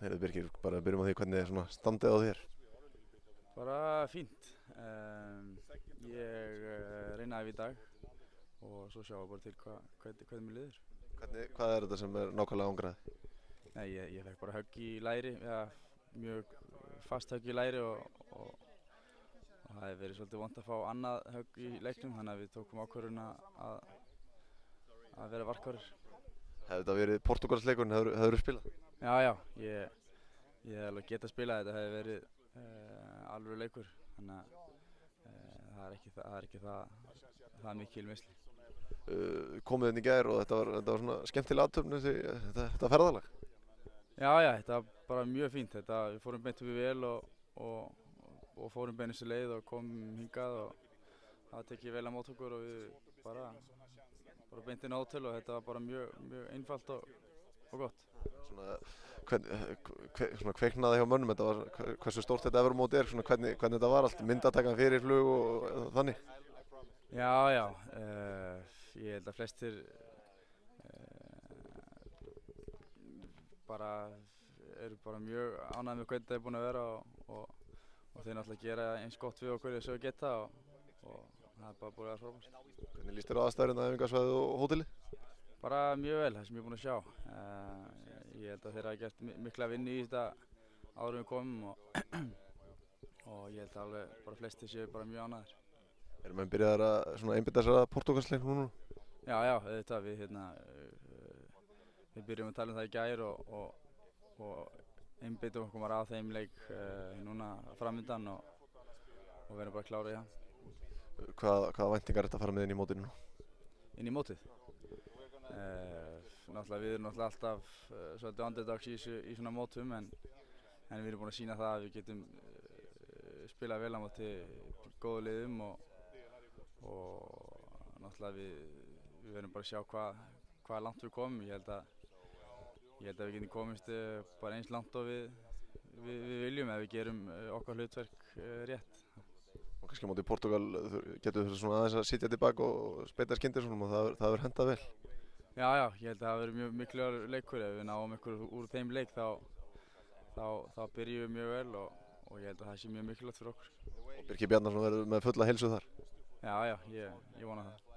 Heyrðu Birkir, bara byrjum á því hvernig svona standið á þér. Bara fínt. Ég reyna æfi í dag og svo sjáum við bara til hvernig mér liður. Hvað er þetta sem er nákvæmlega ángraði? Nei, ég fekk bara högg í læri, mjög fast högg í læri og það hefði verið svolítið vont að fá annað högg í leiknum, þannig að við tókum ákvörðun að vera varkárir. Hefði þetta verið Portúgalsleikurinn, hefurðu spilað? Já, ég hefði alveg getað spilað, þetta hefði verið alvöru leikur, þannig að það er ekki það mikil meiðsli. Komið inn í gær og þetta var svona skemmtileg athöfn þetta ferðalag. Já, þetta var bara mjög fínt. Við fórum beint upp í vél og fórum beinustu leið og komum hingað og það tekið vel á mót okkur og við bara beint inn á hótel og þetta var bara mjög einfalt og gott. Svona kveiknaði hjá mönnum, hversu stórt þetta Evrómót er, hvernig þetta var allt, myndatakan fyrir flug og þannig? Já, ég held að flestir eru bara mjög ánægðir með hvernig þetta er búin að vera og þeir náttúrulega gera eins gott við okkur eins og við geta og það er bara búin að vera frábært. Hvernig líst þér á aðstæðurnar, æfingasvæðið og hótelið? Bara mjög vel, það sem ég er búin að sjá. Ég held að þeir hafa gert mikla vinnu í þetta áður en við komum og ég held að alveg bara flestir séu bara mjög ánægðir. Eru menn byrjaðir að einbeita sér að Portúgalsleiknum núna? Já, auðvitað, við byrjum að tala um það í gær og einbeitum okkur að þeim leik núna framöndan og verðum bara klára í hann. Hvaða væntingar er þetta að fara með inn í mótið nú? Inn í mótið? Við erum alltaf svolítið underdogs í svona mótum en við erum búin að sýna það að við getum spilað vel á móti góðu liðum og náttúrulega við verðum bara að sjá hvað langt við komum. Ég held að við getum komist bara eins langt og við viljum ef við gerum okkar hlutverk rétt. Og kannski á móti Portúgal getur þú svona aðeins að sitja tilbaka og speita skyndisunum og það verður hendað vel. Já, ég held að það verður mjög mikilvægur leikur. Ef við náum ykkur úr þeim leik þá byrjum við mjög vel og ég held að það sé mjög mikilvægt fyrir okkur. Og Birkir Bjarnason verður með fulla heilsu þar? Já, ég vona það.